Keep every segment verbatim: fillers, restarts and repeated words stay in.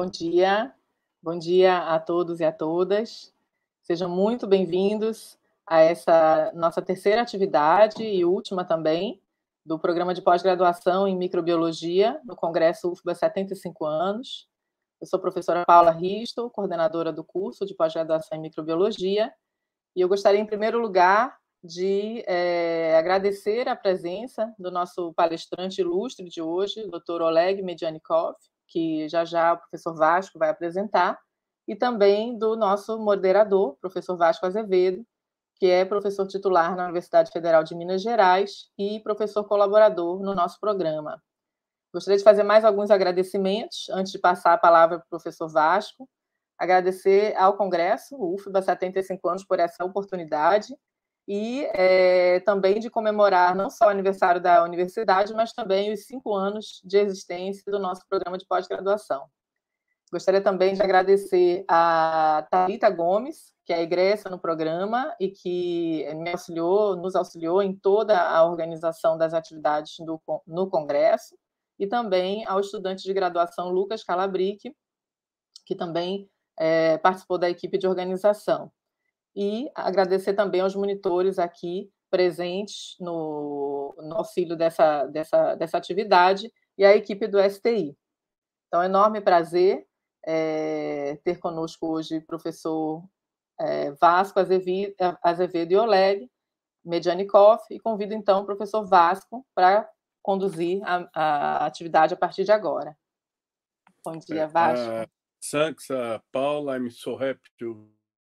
Bom dia, bom dia a todos e a todas. Sejam muito bem-vindos a essa nossa terceira atividade e última também do programa de pós-graduação em microbiologia no Congresso U F B A setenta e cinco anos. Eu sou a professora Paula Risto, coordenadora do curso de pós-graduação em microbiologia, e eu gostaria, em primeiro lugar, de é, agradecer a presença do nosso palestrante ilustre de hoje, doutor Oleg Medianikov, que já já o professor Vasco vai apresentar, e também do nosso moderador, professor Vasco Azevedo, que é professor titular na Universidade Federal de Minas Gerais e professor colaborador no nosso programa. Gostaria de fazer mais alguns agradecimentos, antes de passar a palavra para o professor Vasco. Agradecer ao Congresso, o U F B A setenta e cinco anos, por essa oportunidade, e é, também de comemorar não só o aniversário da universidade, mas também os cinco anos de existência do nosso programa de pós-graduação. Gostaria também de agradecer a Thalita Gomes, que é egressa no programa e que me auxiliou, nos auxiliou em toda a organização das atividades do, no Congresso, e também ao estudante de graduação Lucas Calabric, que também é, participou da equipe de organização. E agradecer também aos monitores aqui presentes no, no auxílio dessa, dessa, dessa atividade e a equipe do S T I. Então, é um enorme prazer é, ter conosco hoje o professor é, Vasco Azevedo, Azevedo e Oleg Medianikov, e convido, então, o professor Vasco para conduzir a, a atividade a partir de agora. Bom dia, Vasco. Uh, thanks, uh, Paula. I'm so happy to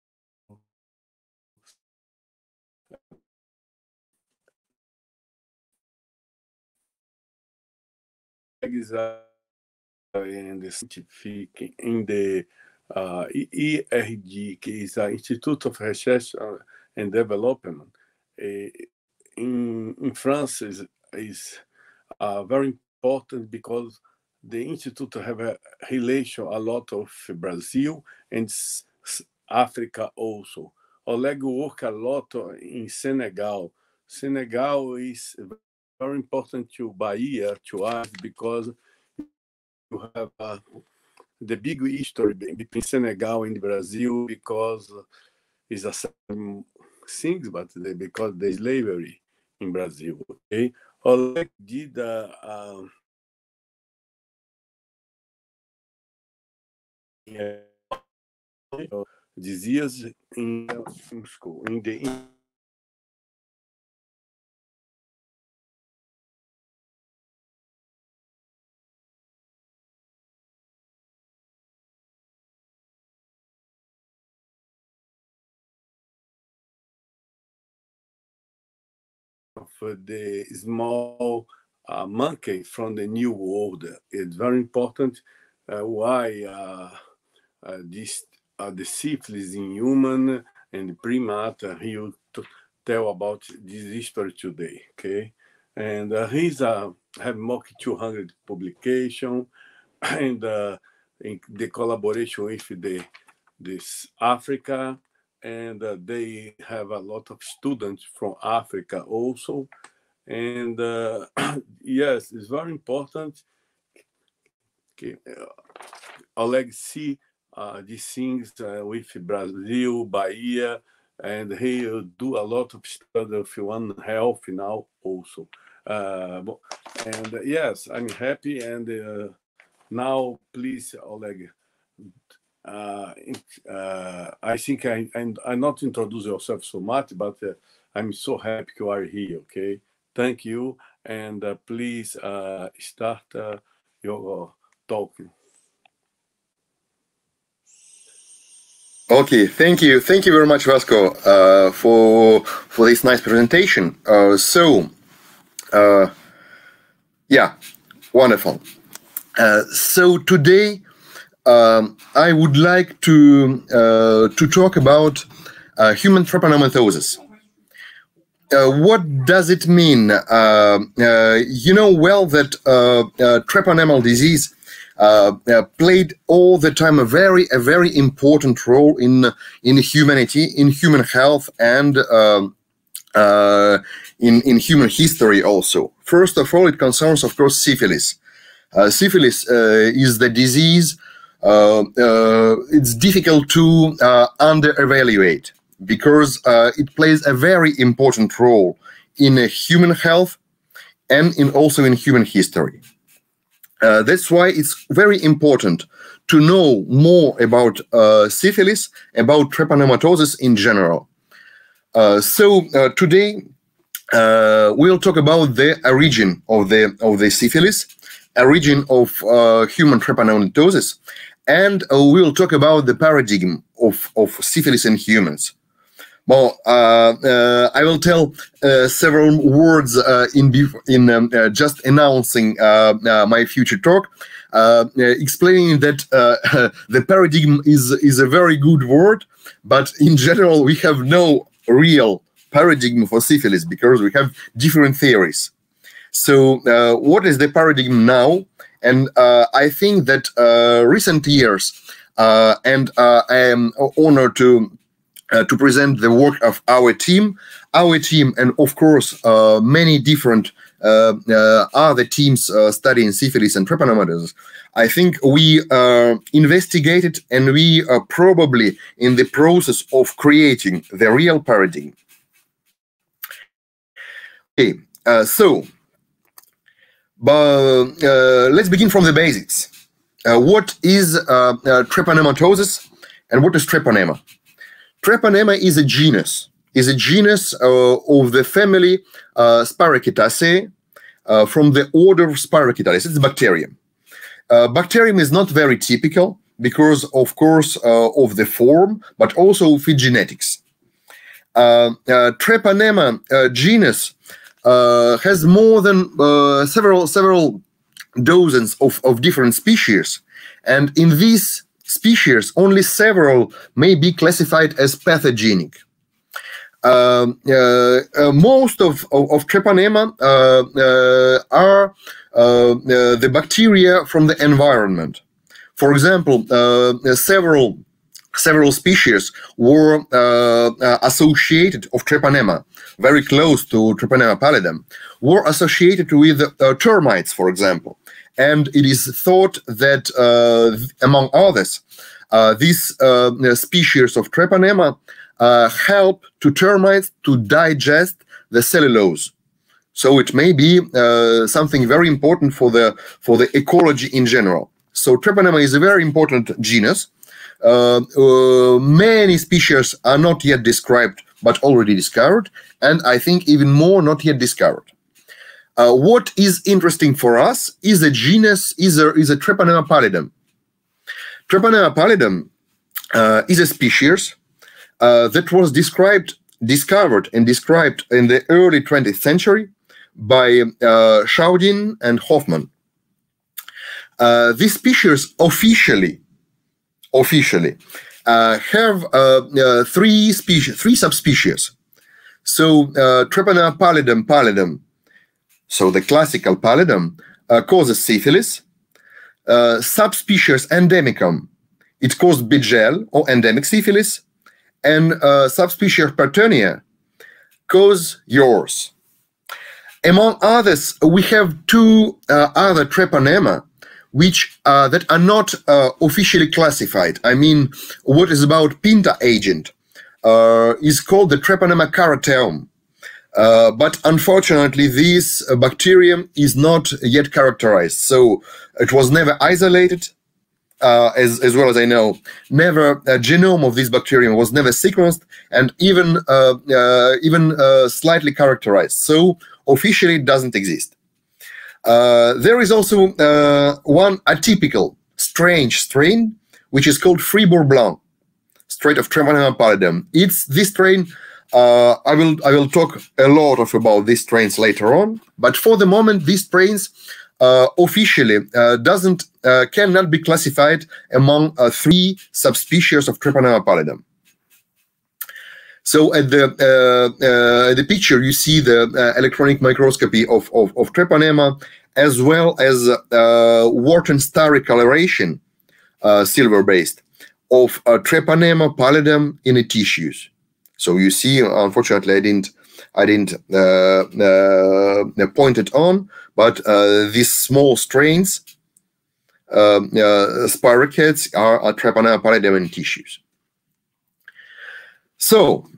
in the scientific in the uh, E R D, que is the Institute of Research and Development. Uh, in in France is is uh, very important because the institute have a relation a lot of Brazil and Africa also. Oleg work a lot in Senegal. Senegal is very important to Bahia, to us, because you have uh, the big history between Senegal and Brazil, because it's a same things, but they, because the slavery in Brazil. Okay, Oleg did uh, uh, disease in, in school in the in of the small uh, monkey from the New World. It's very important uh, why uh, uh, this uh, the syphilis in human and primate. Uh, he will tell about this history today. Okay, and uh, he's uh, have more than two hundred publications, and uh, in the collaboration with the this Africa. And uh, they have a lot of students from Africa also. And uh, yes, it's very important. Okay. Uh, Oleg see uh, these things uh, with Brazil, Bahia, and he uh, do a lot of study of One Health now also. Uh, and uh, yes, I'm happy. And uh, now, please, Oleg. Uh, uh, I think I, I, I not introduce yourself so much, but uh, I'm so happy you are here, okay? Thank you, and uh, please uh, start uh, your uh, talking. Okay, thank you. Thank you very much, Vasco, uh, for, for this nice presentation. Uh, so, uh, yeah, wonderful. Uh, so today, Um, I would like to uh, to talk about uh, human treponemathosis. Uh, what does it mean? Uh, uh, you know well that uh, uh, treponemal disease uh, uh, played all the time a very a very important role in in humanity, in human health, and uh, uh, in in human history also. First of all, it concerns, of course, syphilis. Uh, syphilis uh, is the disease uh, uh, it's difficult to uh, under-evaluate, because uh, it plays a very important role in uh, human health and in also in human history. Uh, that's why it's very important to know more about uh, syphilis, about treponematosis in general. Uh, so uh, today uh, we'll talk about the origin of the of the syphilis, origin of uh, human treponematosis, and uh, we'll talk about the paradigm of of syphilis in humans. Well, uh, uh, I will tell uh, several words uh, in in um, uh, just announcing uh, uh, my future talk, uh, uh, explaining that uh, the paradigm is is a very good word, but in general we have no real paradigm for syphilis because we have different theories. So, uh, what is the paradigm now? And uh, I think that uh, recent years, uh, and uh, I am honored to. Uh, to present the work of our team, our team, and of course uh, many different uh, uh, other teams uh, studying syphilis and treponematosis. I think we uh, investigated, and we are probably in the process of creating the real paradigm. Okay, uh, so but, uh, let's begin from the basics. Uh, what is uh, uh, treponematosis, and what is treponema? Treponema is a genus, is a genus uh, of the family uh, Spiracetaceae, uh, from the order of Spiracetaceae. It's a bacterium. Uh, bacterium is not very typical because, of course, uh, of the form, but also of its genetics. Uh, uh, Treponema uh, genus uh, has more than uh, several several dozens of, of different species, and in these species, only several may be classified as pathogenic. Uh, uh, uh, most of, of, of treponema uh, uh, are uh, uh, the bacteria from the environment. For example, uh, several several species were uh, uh, associated of treponema, very close to Treponema pallidum, were associated with uh, termites, for example. And it is thought that, uh, among others, uh, these uh, species of treponema uh, help to termites to digest the cellulose. So it may be uh, something very important for the for the ecology in general. So treponema is a very important genus. Uh, uh, many species are not yet described, but already discovered, and I think even more not yet discovered. Uh, what is interesting for us is a genus, is a, is a Treponema pallidum. Treponema pallidum uh, is a species uh, that was described, discovered and described in the early twentieth century by uh, Schaudin and Hoffman. Uh, this species officially, officially uh, have uh, uh, three species, three subspecies. So uh, Treponema pallidum pallidum, so the classical pallidum, uh, causes syphilis. Uh, subspecies endemicum, it caused Bigel or endemic syphilis, and uh, subspecies Pertonia cause yours. Among others, we have two uh, other treponema, which uh, that are not uh, officially classified. I mean, what is about Pinta agent uh, is called the Treponema carateum. Uh, but unfortunately, this uh, bacterium is not yet characterized. So it was never isolated, uh, as, as well as I know. Never, a genome of this bacterium was never sequenced, and even, uh, uh, even uh, slightly characterized. So officially it doesn't exist. Uh, there is also uh, one atypical, strange strain, which is called Fribourg Blanc, strain of Treponema pallidum. It's this strain. Uh, I will I will talk a lot of about these strains later on, but for the moment, these strains uh, officially uh, doesn't uh, cannot be classified among uh, three subspecies of Treponema pallidum. So at the uh, uh, the picture, you see the uh, electronic microscopy of of, of Treponema, as well as uh, Wharton starry coloration, uh, silver based, of uh, Treponema pallidum in the tissues. So you see, unfortunately, I didn't, I didn't uh, uh, point it on, but uh, these small strains um, uh, spirochetes are, are Treponema pallidum in tissues. So,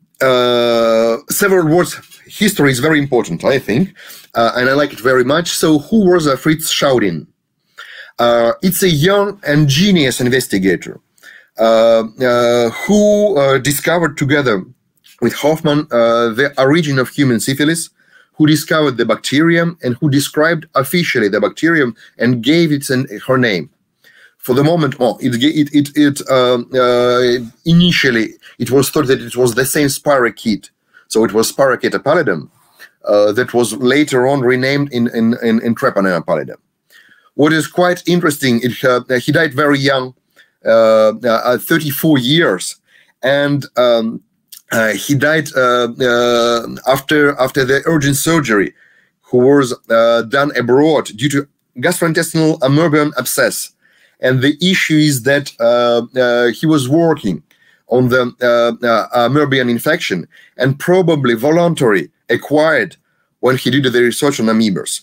uh, several words. History is very important, I think, uh, and I like it very much. So, who was uh, Fritz Schaudin? Uh, it's a young and genius investigator uh, uh, who uh, discovered together with Hoffman uh, the origin of human syphilis, who discovered the bacterium and who described officially the bacterium and gave it an, her name. For the moment, oh, it, it, it, it uh, uh, initially it was thought that it was the same spirochete, so it was Spirochaeta pallidum, uh, that was later on renamed in in, in, in Treponema pallidum. What is quite interesting, it, uh, he died very young, uh, uh, thirty-four years, and um, uh, he died uh, uh, after after the urgent surgery, who was uh, done abroad due to gastrointestinal amoebian abscess. And the issue is that uh, uh, he was working on the uh, uh, amoebian infection and probably voluntarily acquired when he did the research on amoebas.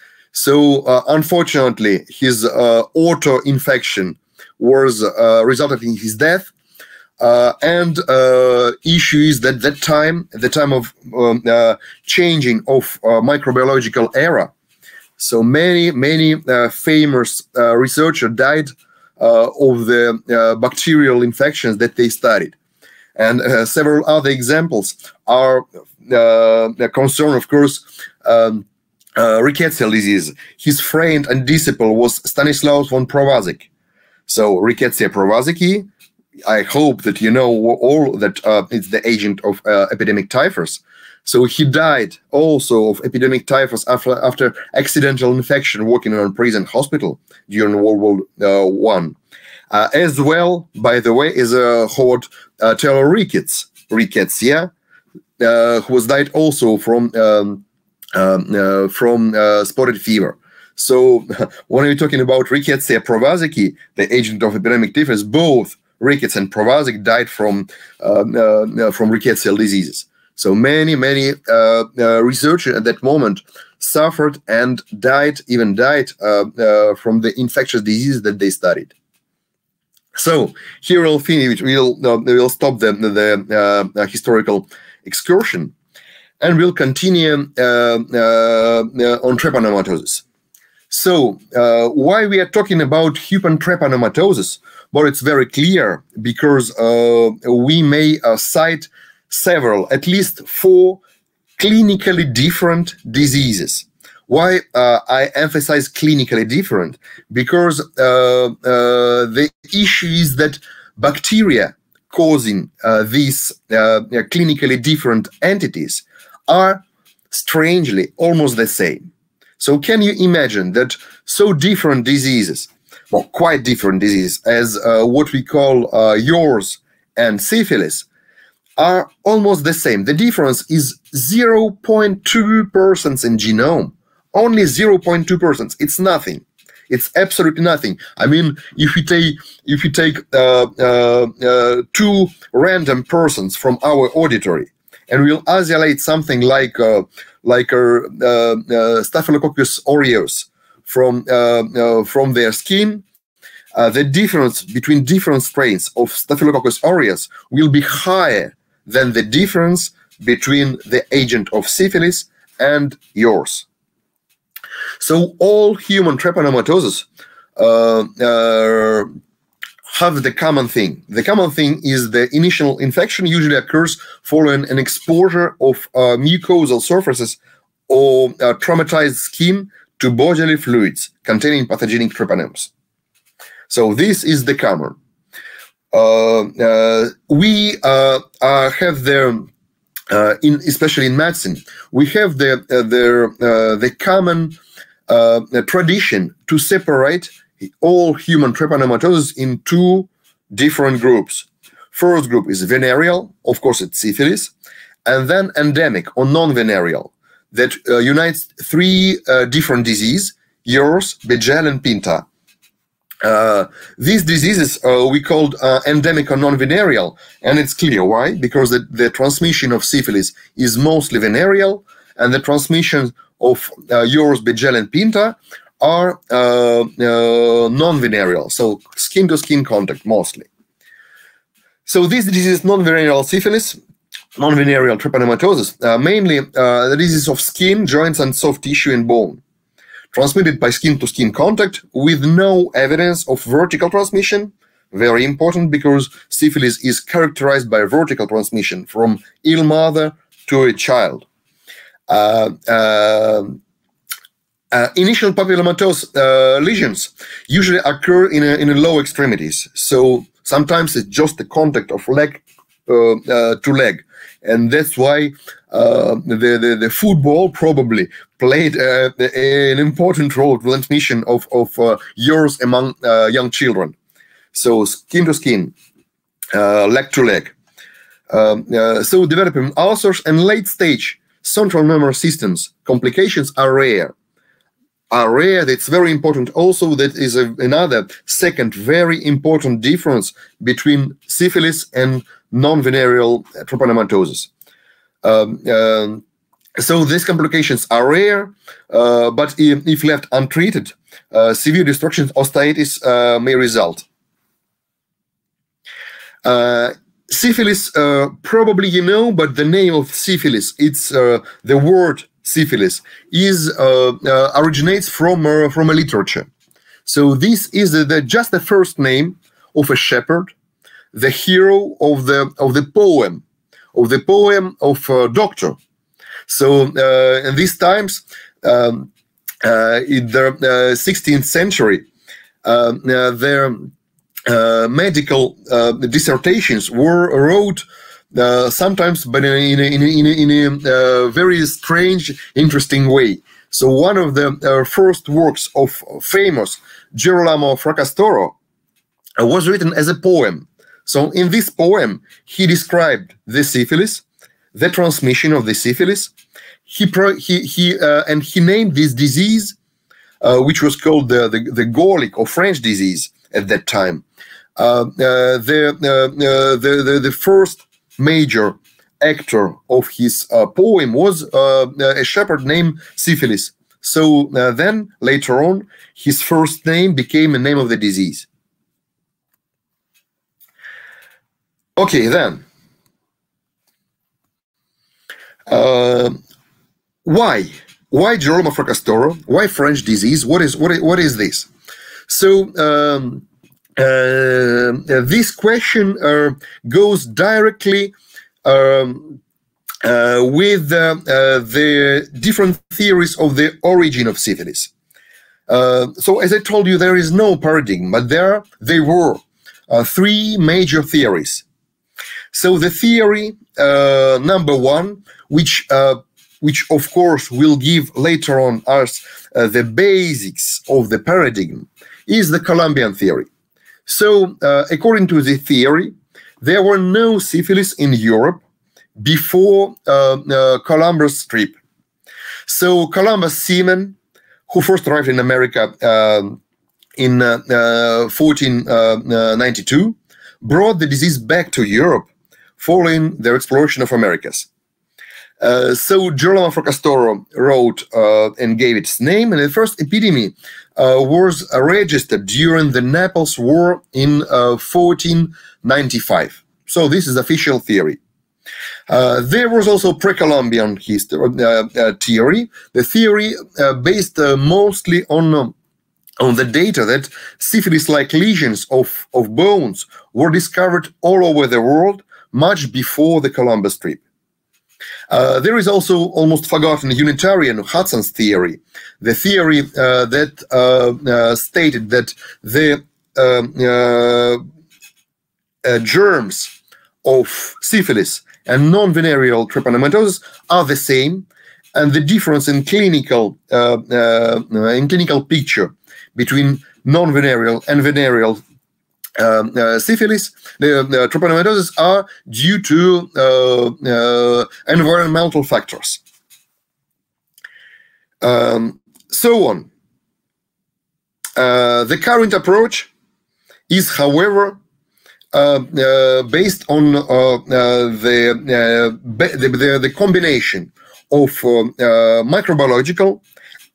So uh, unfortunately, his uh, auto-infection was uh, resulted in his death. Uh, and uh, issue is that that time, at the time of um, uh, changing of uh, microbiological era, so many, many uh, famous uh, researchers died uh, of the uh, bacterial infections that they studied. And uh, several other examples are uh, concerned, of course, um, uh, rickettsial disease. His friend and disciple was Stanislaus von Provazek. So Rickettsia provazekii, I hope that you know all that uh, it's the agent of uh, epidemic typhus. So he died also of epidemic typhus after, after accidental infection working in a prison hospital during World War One. Uh, as well, by the way, is a uh, Howard uh, Taylor Ricketts, Rickettsia, uh, who was died also from um, um, uh, from uh, spotted fever. So when we're talking about Rickettsia provazekii, the agent of epidemic typhus, both Ricketts and Provazek died from uh, uh, from rickettsial diseases. So many, many uh, uh, researchers at that moment suffered and died, even died uh, uh, from the infectious diseases that they studied. So here we'll finish. We'll uh, we'll stop the the uh, historical excursion, and we'll continue uh, uh, on treponematosis. So uh, why we are talking about human treponematosis? Well, it's very clear because uh, we may uh, cite several, at least four clinically different diseases. Why uh, I emphasize clinically different? Because uh, uh, the issue is that bacteria causing uh, these uh, clinically different entities are strangely almost the same. So can you imagine that so different diseases, well, quite different diseases, as uh, what we call uh, yours and syphilis, are almost the same. The difference is zero point two percent in genome. Only zero point two percent. It's nothing. It's absolutely nothing. I mean, if you take if you take uh, uh, uh, two random persons from our auditory, and we'll isolate something like uh, like a uh, uh, Staphylococcus aureus from uh, uh, from their skin, uh, the difference between different strains of Staphylococcus aureus will be higher than the difference between the agent of syphilis and yours. So all human treponematosis uh, uh, have the common thing. The common thing is the initial infection usually occurs following an exposure of uh, mucosal surfaces or uh, traumatized skin to bodily fluids containing pathogenic treponemas. So this is the common. Uh, uh, we uh, uh, have the, uh, in especially in medicine, we have the uh, the uh, the common uh, tradition to separate all human treponematosis in two different groups. First group is venereal, of course it's syphilis, and then endemic or non-venereal that uh, unites three uh, different diseases: yours, Bejel, and Pinta. Uh, these diseases uh, we called uh, endemic or non-venereal, and it's clear why, because the, the transmission of syphilis is mostly venereal, and the transmission of uh, yours, Bejel, and Pinta are uh, uh, non-venereal, so skin-to-skin contact mostly. So this disease is non-venereal syphilis, non-venereal trypanomatosis, uh, mainly uh, the disease of skin, joints, and soft tissue and bone, transmitted by skin-to-skin contact with no evidence of vertical transmission. Very important, because syphilis is characterized by vertical transmission from ill mother to a child. Uh, uh, uh, initial papillomatous uh, lesions usually occur in, a, in a low extremities. So sometimes it's just the contact of leg uh, uh, to leg. And that's why uh, the, the, the football probably played uh, an important role in transmission of, of uh, yours among uh, young children. So skin to skin, uh, leg to leg. Um, uh, so developing ulcers and late stage central nervous systems complications are rare. Are rare. That's very important. Also, that is a, another second very important difference between syphilis and non-venereal trypanomatosis. Um, uh, so these complications are rare, uh, but if, if left untreated, uh, severe destruction osteitis uh, may result. Uh, syphilis, uh, probably you know, but the name of syphilis, it's uh, the word syphilis, is uh, uh, originates from uh, from a literature. So this is the, the, just the first name of a shepherd, the hero of the of the poem, of the poem of a doctor. So uh, in these times, um, uh, in the uh, sixteenth century, uh, uh, there. Uh, medical uh, dissertations were wrote uh, sometimes, but in a, in a, in a, in a uh, very strange, interesting way. So one of the uh, first works of famous Girolamo Fracastoro uh, was written as a poem. So in this poem, he described the syphilis, the transmission of the syphilis. He pro he he uh, and he named this disease, uh, which was called the the, the Gallic or French disease at that time. Uh, uh, the, uh, uh, the, the the first major actor of his uh, poem was uh, a shepherd named Syphilis. So uh, then later on, his first name became the name of the disease. Okay, then uh, why why Girolamo Fracastoro? Why French disease? What is what is, what is this? So. Um, Uh, this question uh, goes directly um, uh, with uh, uh, the different theories of the origin of syphilis. Uh, so, as I told you, there is no paradigm, but there they were uh, three major theories. So, the theory uh, number one, which uh, which of course will give later on us uh, the basics of the paradigm, is the Columbian theory. So, uh, according to the theory, there were no syphilis in Europe before uh, uh, Columbus' trip. So, Columbus' seamen, who first arrived in America uh, in uh, uh, fourteen ninety-two, brought the disease back to Europe following their exploration of Americas. Uh, so, Girolamo Fracastoro wrote uh, and gave its name, and the first epidemic Uh, was uh, registered during the Naples War in uh, fourteen ninety-five. So this is official theory. Uh, there was also pre-Columbian history uh, uh, theory. The theory uh, based uh, mostly on uh, on the data that syphilis-like lesions of of bones were discovered all over the world much before the Columbus trip. Uh, there is also almost forgotten Unitarian Hudson's theory, the theory uh, that uh, uh, stated that the um, uh, uh, germs of syphilis and non-venereal trypanomatosis are the same, and the difference in clinical uh, uh, in clinical picture between non-venereal and venereal Um, uh, syphilis, the uh, trypanomatosis are due to uh, uh, environmental factors. Um, so on. Uh, the current approach is, however, uh, uh, based on uh, uh, the, uh, the, the the combination of uh, uh, microbiological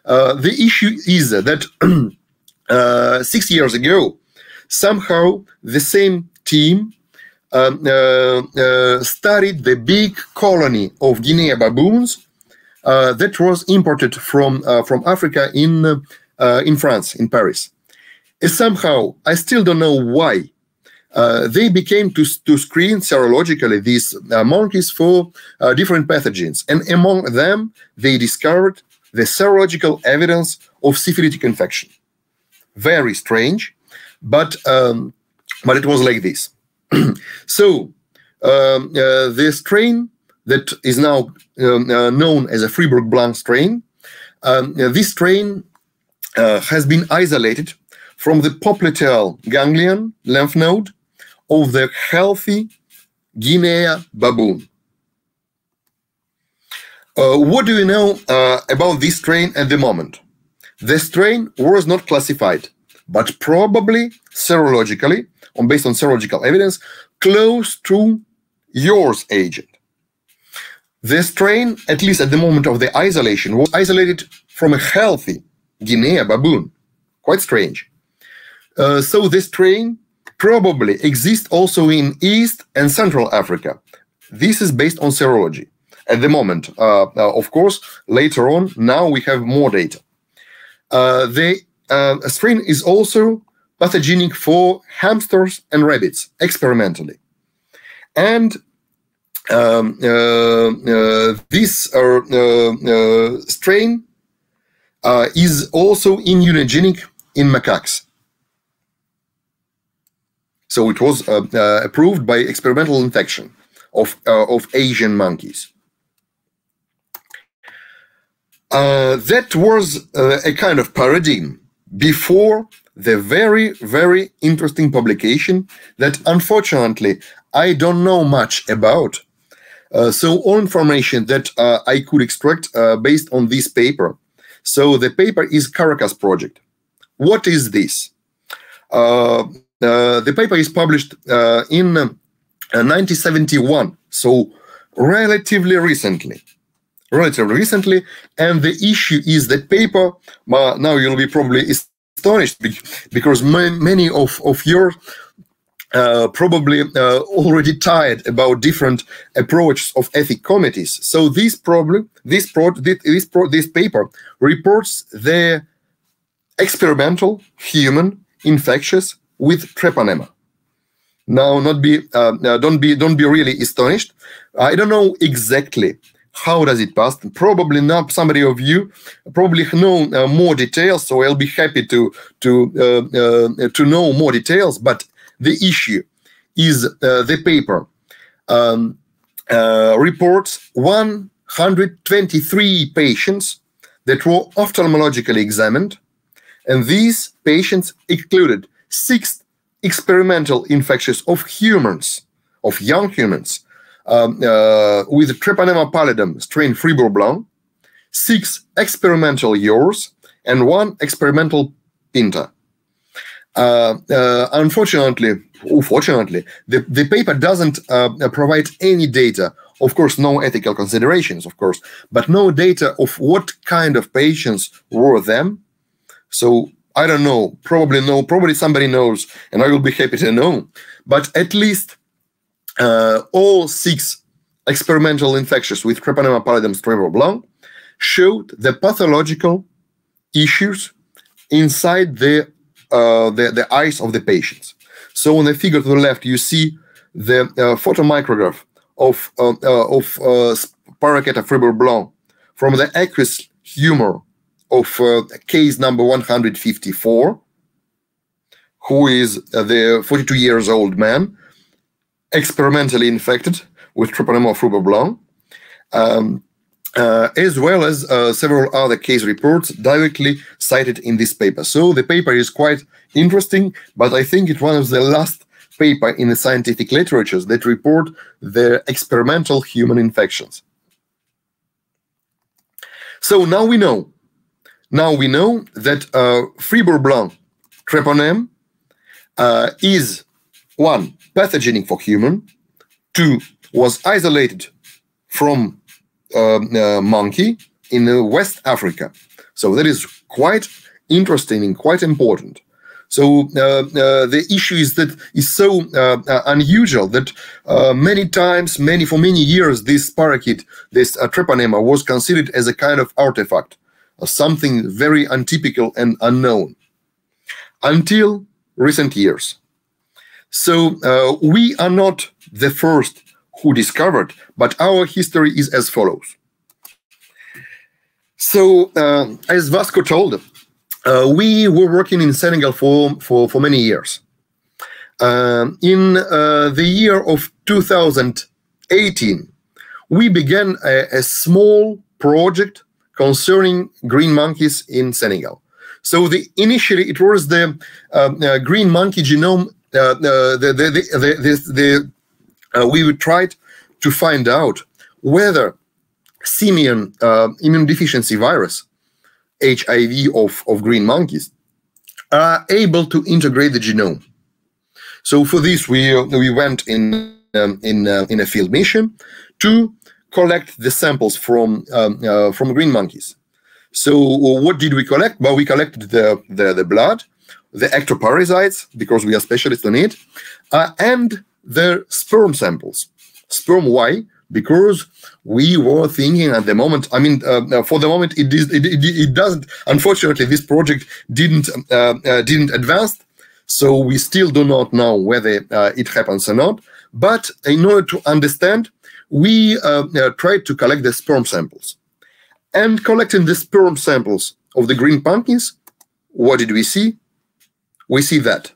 uh, the issue is that uh, six years ago, somehow the same team um, uh, uh, studied the big colony of Guinea baboons uh, that was imported from uh, from Africa in uh, in France, in Paris. And somehow, I still don't know why, uh, they became to, to screen serologically these uh, monkeys for uh, different pathogens. And among them, they discovered the serological evidence of syphilitic infection. Very strange, but, um, but it was like this. So, um, uh, the strain that is now um, uh, known as a Fribourg-Blanc strain, um, uh, this strain uh, has been isolated from the popliteal ganglion lymph node of the healthy Guinea baboon. Uh, what do we know uh, about this strain at the moment? The strain was not classified, but probably serologically, on based on serological evidence, close to yours agent. The strain, at least at the moment of the isolation, was isolated from a healthy Guinea baboon. Quite strange. Uh, so this strain probably exists also in East and Central Africa. This is based on serology. At the moment, uh, uh, of course, later on, now we have more data. Uh, the uh, strain is also pathogenic for hamsters and rabbits, experimentally. And um, uh, uh, this uh, uh, uh, strain uh, is also immunogenic in macaques. So it was uh, uh, approved by experimental infection of, uh, of Asian monkeys. Uh, that was uh, a kind of paradigm before the very, very interesting publication that unfortunately I don't know much about. Uh, so all information that uh, I could extract uh, based on this paper. So the paper is Caracas Project. What is this? Uh, uh, the paper is published uh, in uh, nineteen seventy-one, so relatively recently. Relatively recently, and the issue is that paper, uh, now you'll be probably astonished because many of, of your uh, probably uh, already tired about different approaches of ethic committees. So this problem, this pro, this pro, this paper reports the experimental human infectious with treponema. Now, not be uh, don't be don't be really astonished. I don't know exactly how does it pass. Probably not. Somebody of you probably know uh, more details, so I'll be happy to to uh, uh, to know more details. But the issue is uh, the paper um, uh, reports one hundred twenty-three patients that were ophthalmologically examined, and these patients included six experimental infections of humans, of young humans, um, uh, with Treponema pallidum strain Fribourg-Blanc, six experimental yaws, and one experimental pinta. Uh, uh, unfortunately, unfortunately, the, the paper doesn't uh, provide any data. Of course, no ethical considerations, of course, but no data of what kind of patients were them. So I don't know, probably no, probably somebody knows, and I will be happy to know. But at least uh, all six experimental infections with Treponema pallidum Fribourg-Blanc showed the pathological issues inside the, uh, the, the eyes of the patients. So on the figure to the left, you see the uh, photomicrograph of, uh, uh, of uh, Paraqueta Fribourg-Blanc from the aqueous humor of uh, case number one hundred fifty-four, who is uh, the forty-two years old man, experimentally infected with Treponema Fribourg-Blanc, um, uh, as well as uh, several other case reports directly cited in this paper. So the paper is quite interesting, but I think it's one of the last paper in the scientific literatures that report the experimental human infections. So now we know Now we know that uh, Fribourg-Blanc treponem uh, is, one, pathogenic for human, two, was isolated from uh, uh, monkey in uh, West Africa. So that is quite interesting and quite important. So uh, uh, the issue is that is so uh, uh, unusual that uh, many times, many for many years, this parakeet, this uh, Treponema, was considered as a kind of artifact, uh, something very untypical and unknown, until recent years. So uh, we are not the first who discovered, but our history is as follows. So uh, as Vasco told, Uh, we were working in Senegal for, for, for many years. Uh, in uh, the year of two thousand eighteen, we began a, a small project concerning green monkeys in Senegal. So the, initially it was the uh, uh, green monkey genome, uh, uh, the, the, the, the, the, the, uh, we would try to find out whether simian uh, immunodeficiency virus, H I V of, of green monkeys, are able to integrate the genome. So for this, we uh, we went in um, in uh, in a field mission to collect the samples from um, uh, from green monkeys. So what did we collect? Well, we collected the the, the blood, the ectoparasites, because we are specialists on it, uh, and the sperm samples. Sperm, why? Because we were thinking at the moment, I mean, uh, for the moment, it, is, it, it, it doesn't, unfortunately, this project didn't uh, uh, didn't advance, so we still do not know whether uh, it happens or not. But in order to understand, we uh, uh, tried to collect the sperm samples. And collecting the sperm samples of the green pumpkins, what did we see? We see that.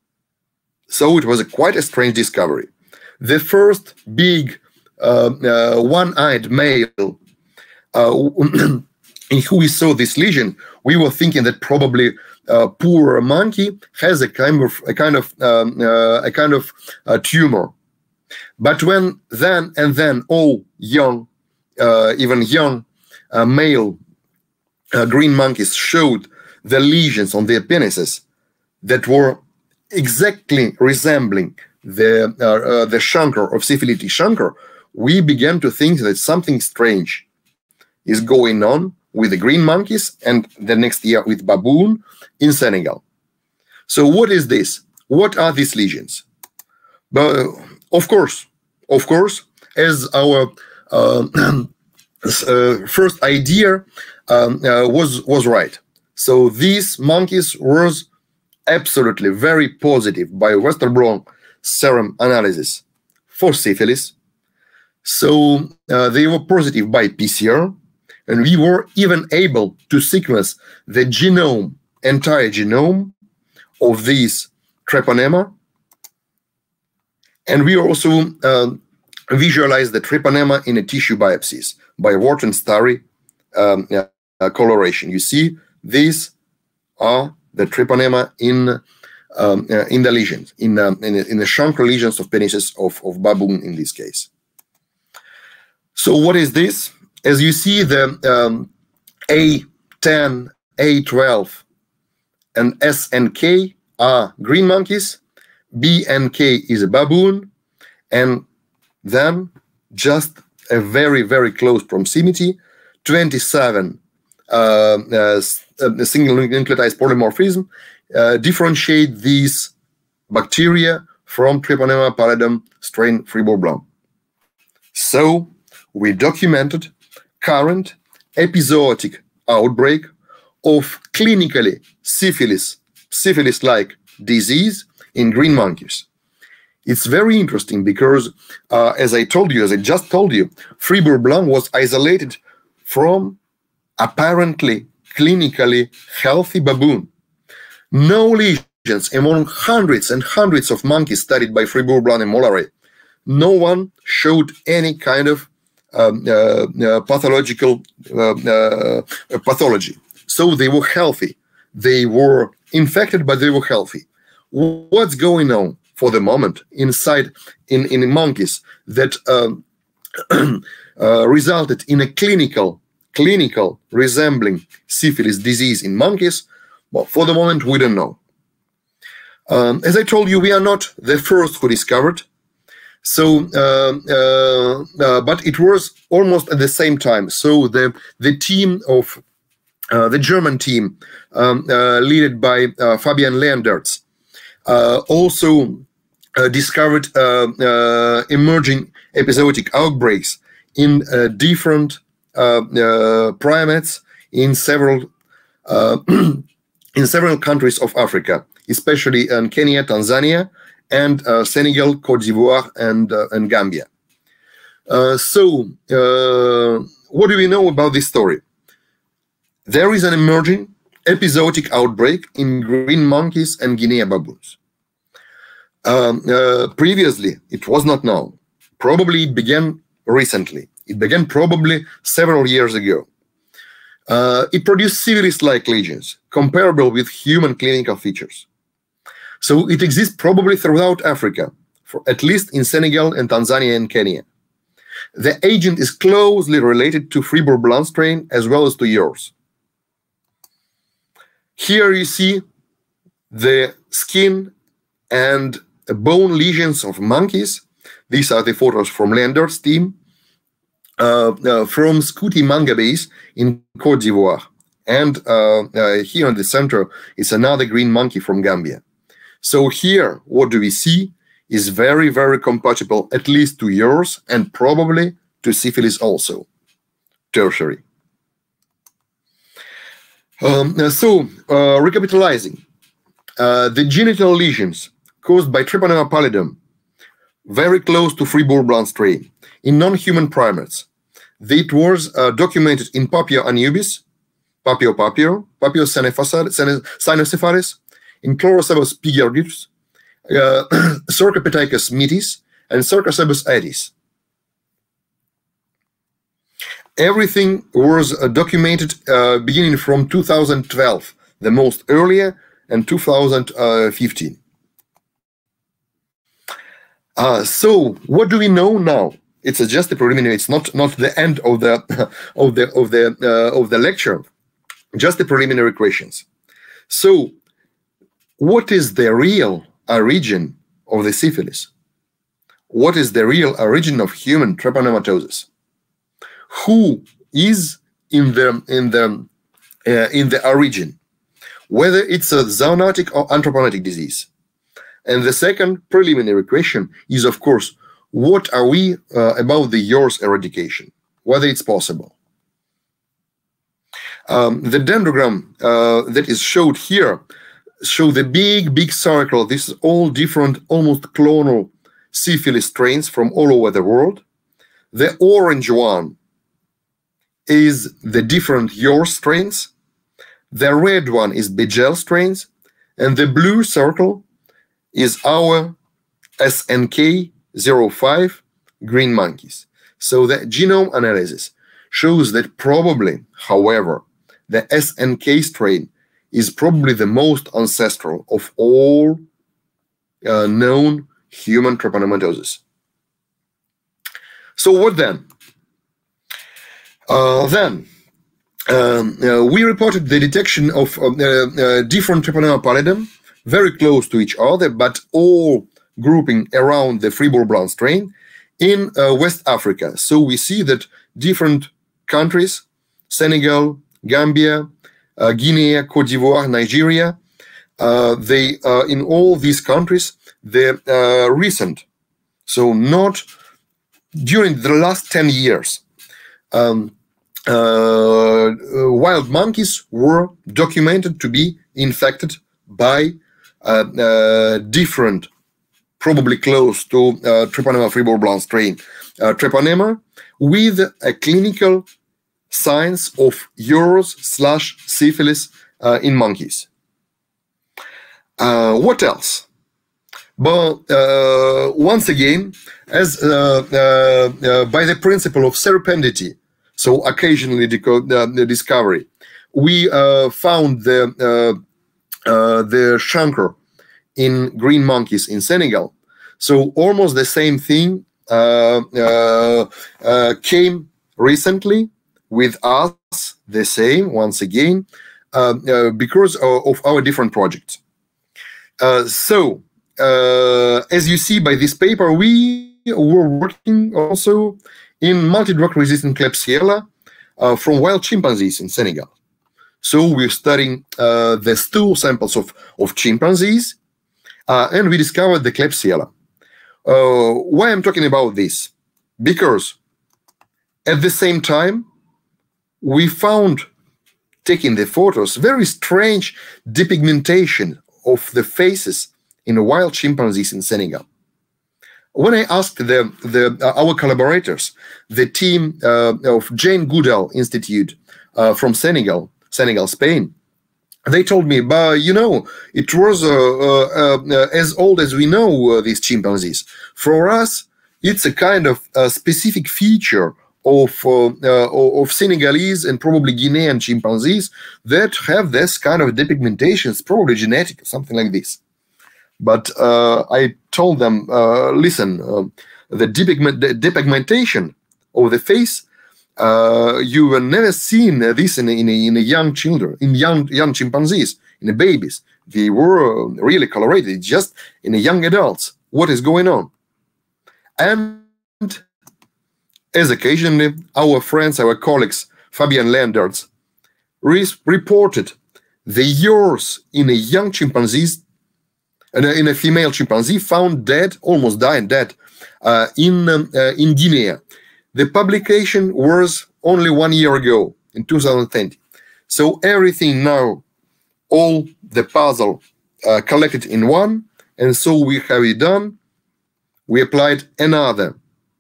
So it was a quite a strange discovery. The first big Uh, uh, one-eyed male uh, in who we saw this lesion, we were thinking that probably uh, poor monkey has a kind of a kind of um, uh, a kind of uh, tumor. But when then and then all young, uh, even young uh, male uh, green monkeys showed the lesions on their penises that were exactly resembling the uh, uh, the chancre of syphilitic chancre, we began to think that something strange is going on with the green monkeys and the next year with baboon in Senegal. So what is this? What are these lesions? But uh, of course, of course, as our uh, uh, first idea um, uh, was was right. So these monkeys was absolutely very positive by Western blot serum analysis for syphilis. So uh, they were positive by P C R, and we were even able to sequence the genome, entire genome of these Treponema. And we also uh, visualized the Treponema in a tissue biopsies by Wharton-Starry um, uh, coloration. You see, these are the Treponema in um, uh, in the lesions, in um, in, in the chancre lesions of penises of, of baboon in this case. So what is this? As you see, the um, A ten, A twelve, and S and K are green monkeys, B and K is a baboon, and then just a very, very close proximity, twenty-seven uh, uh, single nucleotide polymorphism, uh, differentiate these bacteria from Treponema pallidum strain Fribourg Blanc. So we documented current episodic outbreak of clinically syphilis, syphilis-like disease in green monkeys. It's very interesting because, uh, as I told you, as I just told you, Fribourg Blanc was isolated from apparently clinically healthy baboon. No lesions among hundreds and hundreds of monkeys studied by Fribourg Blanc and Mollaret. No one showed any kind of um, uh, uh, pathological uh, uh, pathology. So they were healthy. They were infected, but they were healthy. What's going on for the moment inside in, in monkeys that um, uh, resulted in a clinical, clinical resembling syphilis disease in monkeys? Well, for the moment, we don't know. Um, as I told you, we are not the first who discovered. So, uh, uh, uh, but it was almost at the same time. So the the team of uh, the German team, um, uh, led by uh, Fabian Leandertz, uh, also uh, discovered uh, uh, emerging episodic outbreaks in uh, different uh, uh, primates in several uh, in several countries of Africa, especially in Kenya, Tanzania, and uh, Senegal, Cote d'Ivoire, and uh, and Gambia. Uh, so, uh, what do we know about this story? There is an emerging episodic outbreak in green monkeys and Guinea baboons. Um, uh, previously, it was not known. Probably it began recently. It began probably several years ago. Uh, it produced syphilis-like lesions, comparable with human clinical features. So it exists probably throughout Africa, for at least in Senegal and Tanzania and Kenya. The agent is closely related to Fribourg Blanc strain as well as to yours. Here you see the skin and bone lesions of monkeys. These are the photos from Leandert's team uh, uh, from Skouti manga base in Cote d'Ivoire. And uh, uh, here in the center is another green monkey from Gambia. So here, what do we see is very, very compatible, at least to yours, and probably to syphilis also, tertiary. Um, so, uh, recapitalizing, uh, the genital lesions caused by Treponema pallidum, very close to Fribourg Blanc strain, in non-human primates. It was uh, documented in Papio anubis, Papio papio, Papio cynocephalus, in Chlorocebus pigergus, uh, Cercopithecus mitis, and Cercocebus aedes. Everything was uh, documented uh, beginning from two thousand twelve, the most earlier, and two thousand fifteen. Uh, so, what do we know now? It's just a preliminary. It's not not the end of the of the of the uh, of the lecture. Just the preliminary questions. So, what is the real origin of the syphilis? What is the real origin of human treponematosis? Who is in the in the uh, in the origin? Whether it's a zoonotic or anthroponotic disease. And the second preliminary question is, of course, what are we uh, about the yours eradication? Whether it's possible. Um, the dendrogram uh, that is showed here show the big, big circle. This is all different, almost clonal syphilis strains from all over the world. The orange one is the different yours strains. The red one is Bejel strains. And the blue circle is our S N K zero five green monkeys. So the genome analysis shows that probably, however, the S N K strain is probably the most ancestral of all uh, known human treponematosis. So what then? Uh, then, um, uh, we reported the detection of uh, uh, different Treponema pallidum, very close to each other, but all grouping around the Fribourg Blanc strain in uh, West Africa. So we see that different countries, Senegal, Gambia, uh, Guinea, Cote d'Ivoire, Nigeria, uh, they uh, in all these countries, the uh, recent, so not during the last ten years, um, uh, wild monkeys were documented to be infected by uh, uh, different, probably close to uh, Treponema Fribourg Blanc strain, uh, Treponema, with a clinical signs of yours slash syphilis uh, in monkeys. Uh, what else? But uh, once again, as uh, uh, uh, by the principle of serendipity, so occasionally uh, the discovery, we uh, found the uh, uh, the chancre in green monkeys in Senegal. So almost the same thing uh, uh, uh, came recently with us, the same once again, uh, uh, because of, of our different projects. Uh, so. Uh, as you see by this paper, we were working also in multi-drug resistant Klebsiella uh, from wild chimpanzees in Senegal. So we're studying uh, the stool samples of, of chimpanzees, uh, and we discovered the Klebsiella. Uh, why I'm talking about this? Because at the same time, we found, taking the photos, very strange depigmentation of the faces in wild chimpanzees in Senegal. When I asked the, the, uh, our collaborators, the team uh, of Jane Goodall Institute uh, from Senegal, Senegal, Spain, they told me, but you know, it was uh, uh, uh, as old as we know uh, these chimpanzees. For us, it's a kind of uh, specific feature of, uh, uh, of Senegalese and probably Guinean chimpanzees that have this kind of depigmentation. It's probably genetic, something like this. But uh, I told them, uh, listen, uh, the, depigment, the depigmentation of the face, uh, you have never seen this in a, in a, in a young children, in young young chimpanzees, in the babies. They were really colorated, just in the young adults. What is going on? And as occasionally, our friends, our colleagues, Fabian Landertz, re reported the ears in a young chimpanzees, in a female chimpanzee found dead, almost dying dead, uh, in, um, uh, in Guinea. The publication was only one year ago, in two thousand twenty. So everything now, all the puzzle uh, collected in one, and so we have it done. We applied another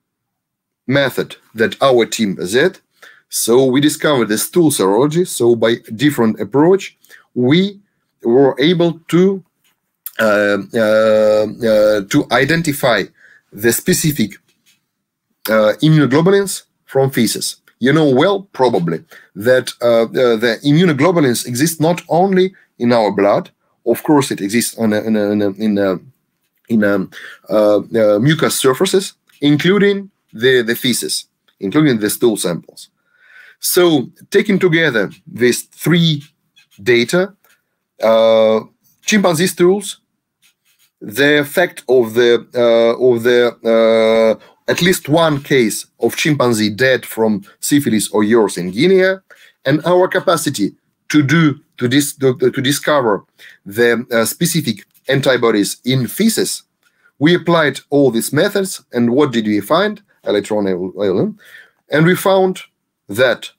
method that our team did. So we discovered the stool serology. So by different approach, we were able to uh, uh, uh, to identify the specific uh, immunoglobulins from feces. You know well, probably, that uh, uh, the immunoglobulins exist not only in our blood. Of course, it exists on a, in a, in a, in a, in a, uh, uh, mucous surfaces, including the, the feces, including the stool samples. So, taking together these three data, uh, chimpanzee stools, the effect of the uh, of the uh, at least one case of chimpanzee dead from syphilis or Y R S in Guinea, and our capacity to do to this to, to discover the uh, specific antibodies in feces. We applied all these methods, and what did we find? Later on, I will, I will, and we found that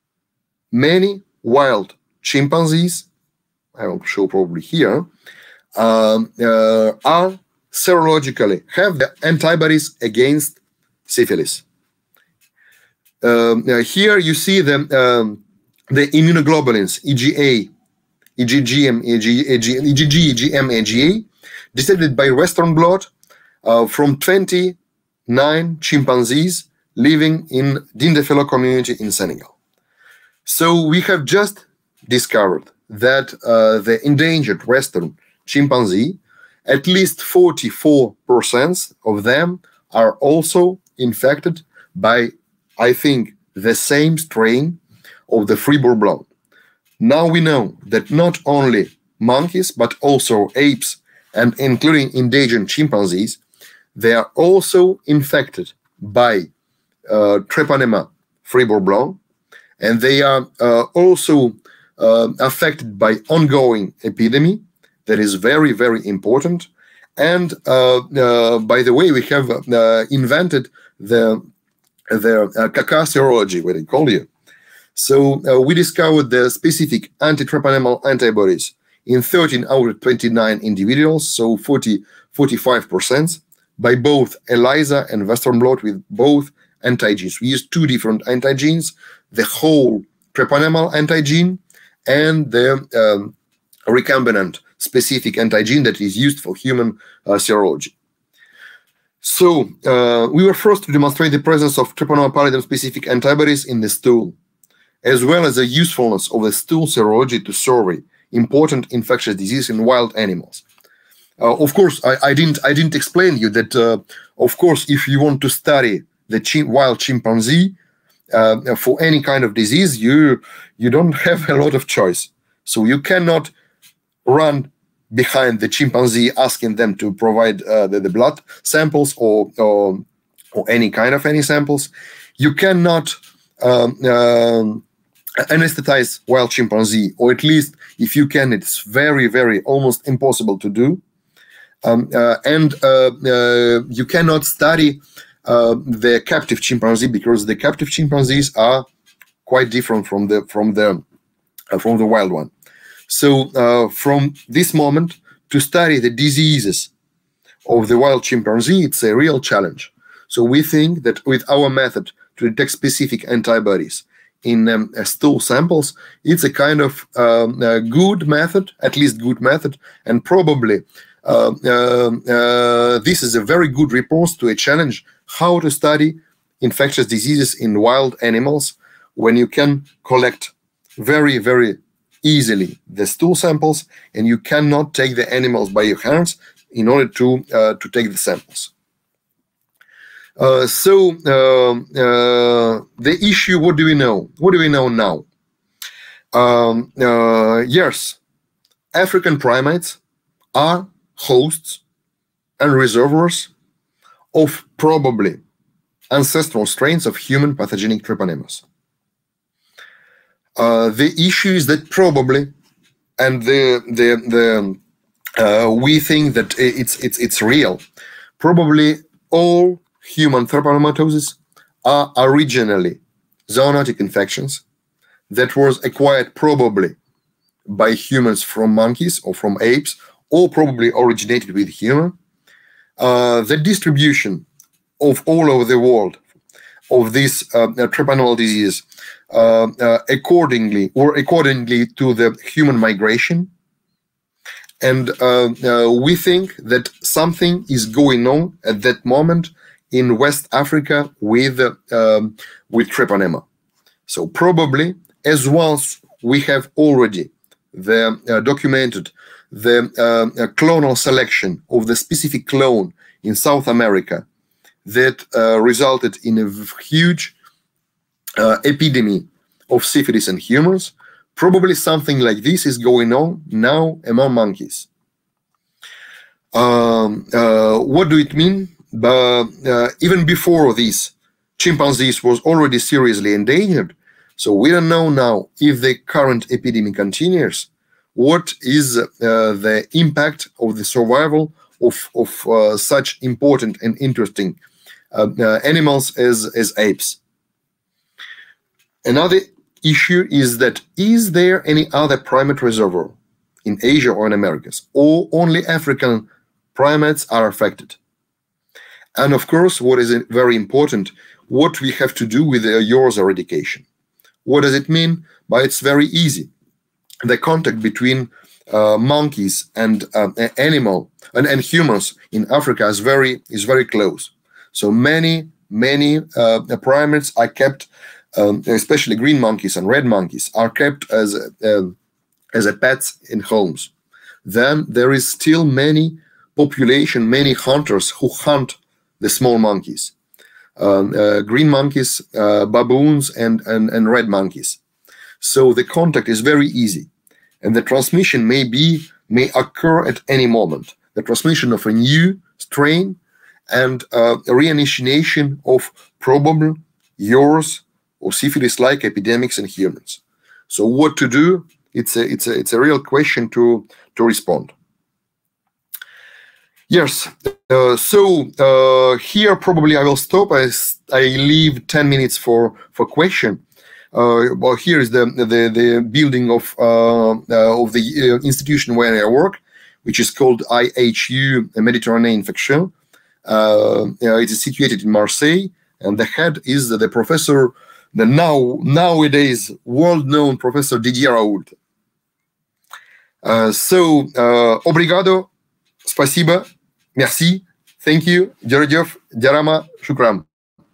many wild chimpanzees, I will show probably here, um, uh, are serologically have the antibodies against syphilis. Um, uh, here you see the um, the immunoglobulins E G A, E G G M, E G G, E G G, E G M, E G A, detected by Western blot uh, from twenty-nine chimpanzees living in Dindéfelo community in Senegal. So we have just discovered that uh, the endangered Western chimpanzee, at least forty-four percent of them are also infected by, I think, the same strain of the Fribourg blot. Now we know that not only monkeys, but also apes, and including endangered chimpanzees, they are also infected by uh, Treponema Fribourg blot, and they are uh, also uh, affected by ongoing epidemic that is very, very important. And uh, uh, by the way, we have uh, invented the the uh, C A C A serology, what I call you. So uh, we discovered the specific anti-treponemal antibodies in thirteen out of twenty-nine individuals, so forty, forty-five percent, by both ELISA and Western blot with both antigens. We used two different antigens, the whole treponemal antigen and the um, recombinant specific antigen that is used for human uh, serology. So uh, we were first to demonstrate the presence of treponema pallidum specific antibodies in the stool, as well as the usefulness of the stool serology to survey important infectious disease in wild animals. Uh, of course, I, I didn't I didn't explain to you that, uh, of course, if you want to study the chim wild chimpanzee uh, for any kind of disease, you you don't have a lot of choice. So you cannot run behind the chimpanzee asking them to provide uh, the, the blood samples or, or or any kind of any samples. You cannot um, um, anesthetize wild chimpanzee, or at least if you can, it's very, very almost impossible to do. Um, uh, and uh, uh, you cannot study uh, the captive chimpanzee, because the captive chimpanzees are quite different from the from the uh, from the wild one. So uh, from this moment, to study the diseases of the wild chimpanzee, it's a real challenge. So we think that with our method to detect specific antibodies in um, uh, stool samples, it's a kind of um, a good method, at least good method, and probably uh, uh, uh, this is a very good response to a challenge how to study infectious diseases in wild animals when you can collect very, very easily the stool samples, and you cannot take the animals by your hands in order to uh, to take the samples. Uh, so uh, uh, the issue, what do we know? What do we know now? Um, uh, yes, African primates are hosts and reservoirs of probably ancestral strains of human pathogenic trypanosomes. Uh, the issue is that probably, and the the the uh, we think that it's it's it's real. Probably all human trypanomatosis are originally zoonotic infections that was acquired probably by humans from monkeys or from apes, or probably originated with human. Uh, the distribution of all over the world of these uh, trypanosomal diseases uh, uh, accordingly or accordingly to the human migration. And uh, uh, we think that something is going on at that moment in West Africa with uh, um, with Treponema. So probably, as once we have already the uh, documented the uh, clonal selection of the specific clone in South America that uh, resulted in a huge uh, epidemic of syphilis in humans, probably something like this is going on now among monkeys. Um, uh, what do it mean? Uh, uh, even before this, chimpanzees was already seriously endangered. So we don't know now if the current epidemic continues, what is uh, the impact of the survival of, of uh, such important and interesting uh, uh, animals as, as apes. Another issue is that, is there any other primate reservoir in Asia or in Americas, or only African primates are affected? And of course, what is very important, what we have to do with the Yor's eradication. What does it mean? But it's very easy. The contact between uh, monkeys and uh, animal and, and humans in Africa is very is very close. So many many uh, primates are kept, um, especially green monkeys and red monkeys, are kept as uh, as a pets in homes. Then there is still many population, many hunters who hunt the small monkeys, um, uh, green monkeys, uh, baboons, and, and and red monkeys. So the contact is very easy, and the transmission may be may occur at any moment. The transmission of a new strain and uh, a reinitiation of probable Yor's or syphilis-like epidemics in humans. So what to do? It's a it's a it's a real question to to respond. Yes. Uh, so uh, here probably I will stop. I I leave ten minutes for for question. Uh, well, here is the the the building of uh, uh, of the uh, institution where I work, which is called I H U Méditerranée Infection. Uh, uh, it is situated in Marseille, and the head is the professor, the now nowadays world-known Professor Didier Raoult. Uh, so, uh, obrigado, spasiba, merci, thank you, Jërëjëf, Jarama, Shukram.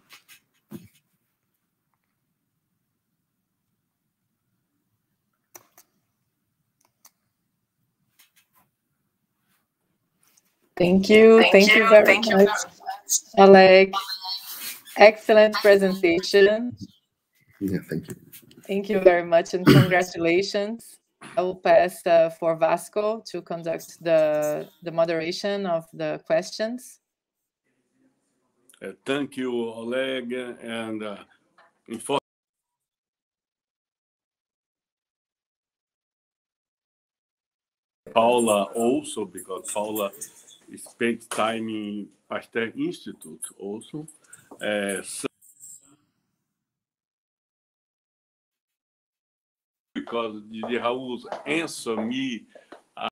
Thank you. Thank, Thank you, you very Thank much, you. Oleg. Excellent presentation. Yeah, thank you. Thank you very much, and congratulations. I will pass uh, for Vasco to conduct the, the moderation of the questions. Uh, thank you, Oleg, and uh, Paula also, because Paula spent time in Pasteur Institute also. Uh, so because Didier Raul's answer me uh,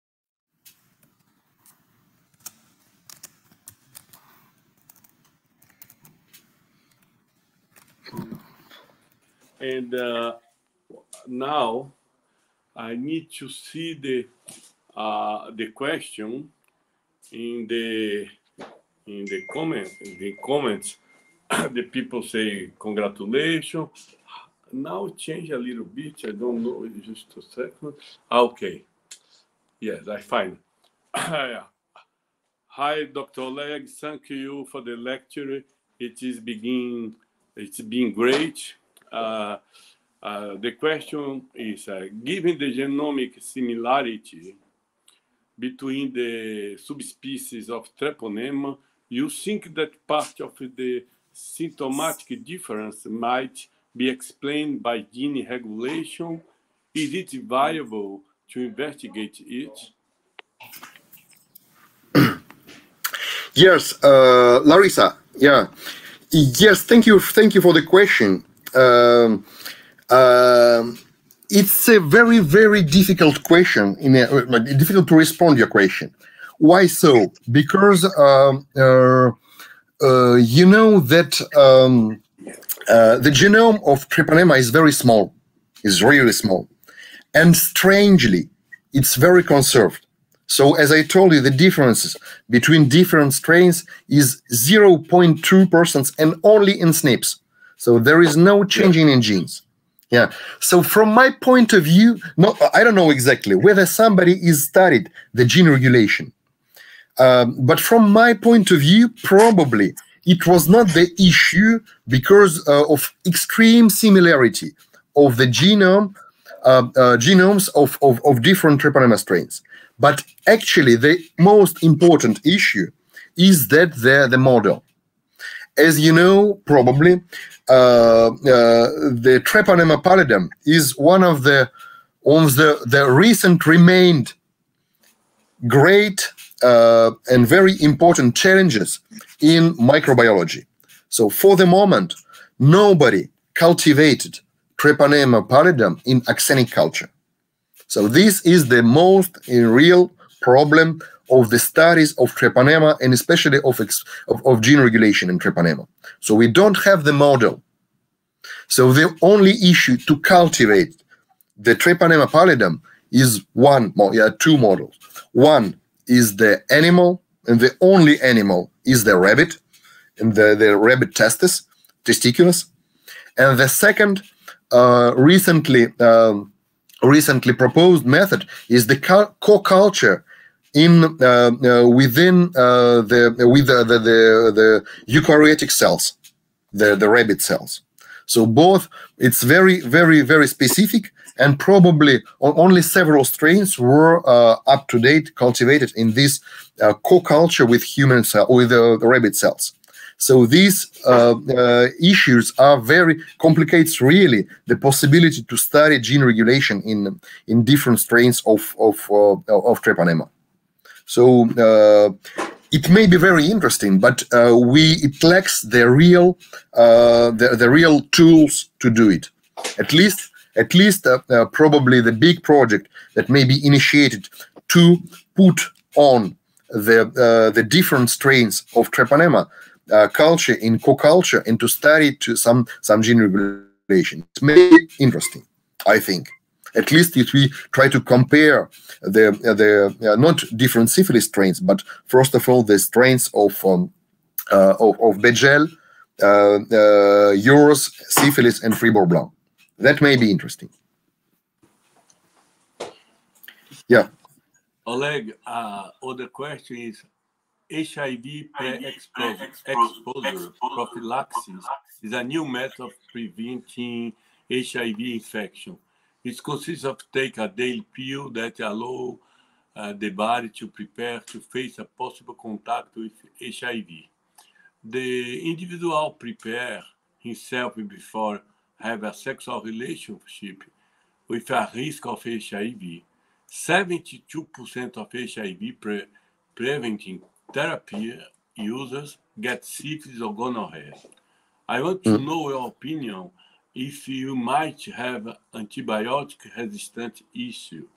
and uh, now I need to see the uh, the question in the in the comment in the comments. The people say congratulations. Now change a little bit. I don't know. Just a second. Okay. Yes, I find. Hi, Doctor Oleg. Thank you for the lecture. It is begin. It's been great. Uh, uh, the question is: uh, given the genomic similarity between the subspecies of Treponema, you think that part of the symptomatic difference might be explained by gene regulation? Is it viable to investigate it? Yes, uh, Larissa. Yeah. Yes. Thank you. Thank you for the question. Um, um, it's a very, very difficult question. In a, difficult to respond to your question. Why so? Because um, uh, uh, you know that um, uh, the genome of Treponema is very small. Is really small, and strangely, it's very conserved. So, as I told you, the differences between different strains is zero point two percent and only in S N Ps. So there is no changing in genes. Yeah. So from my point of view, no, I don't know exactly whether somebody is studied the gene regulation. Um, but from my point of view, probably it was not the issue because uh, of extreme similarity of the genome, uh, uh, genomes of, of, of different Treponema strains. But actually, the most important issue is that they're the model. As you know, probably, uh, uh, the Treponema pallidum is one of the, of the, the recent remained great uh, and very important challenges in microbiology. So for the moment, nobody cultivated Treponema pallidum in axenic culture. So this is the most uh, real problem of the studies of Treponema and especially of, of, of gene regulation in Treponema. So we don't have the model. So the only issue to cultivate the Treponema pallidum is one, yeah, two models. One is the animal, and the only animal is the rabbit, and the, the rabbit testis, testiculus. And the second, uh, recently, um, recently proposed method is the co-culture in uh, uh, within uh, the with the the, the the eukaryotic cells, the the rabbit cells. So both, it's very very very specific, and probably only several strains were uh, up to date cultivated in this uh, co-culture with human cell with uh, the rabbit cells. So these uh, uh, issues are very complicates really the possibility to study gene regulation in in different strains of of uh, of Treponema. So uh, it may be very interesting, but uh, we it lacks the real uh, the the real tools to do it. At least at least uh, uh, probably the big project that may be initiated to put on the uh, the different strains of Treponema Uh, culture in co-culture and to study to some some gene regulation. It's maybe interesting, I think. At least if we try to compare the uh, the uh, not different syphilis strains, but first of all the strains of um, uh, of, of Begel, uh, uh, Yours, syphilis, and Fribourg Blanc. That may be interesting. Yeah. Oleg, uh, other question is, H I V pre-exposure prophylaxis is a new method of preventing H I V infection. It consists of take a daily pill that allow uh, the body to prepare to face a possible contact with H I V. The individual prepare himself before have a sexual relationship with a risk of H I V. seventy-two percent of H I V pre preventing therapy users get syphilis or gonorrhea. I want to mm. know your opinion if you might have antibiotic resistant issue.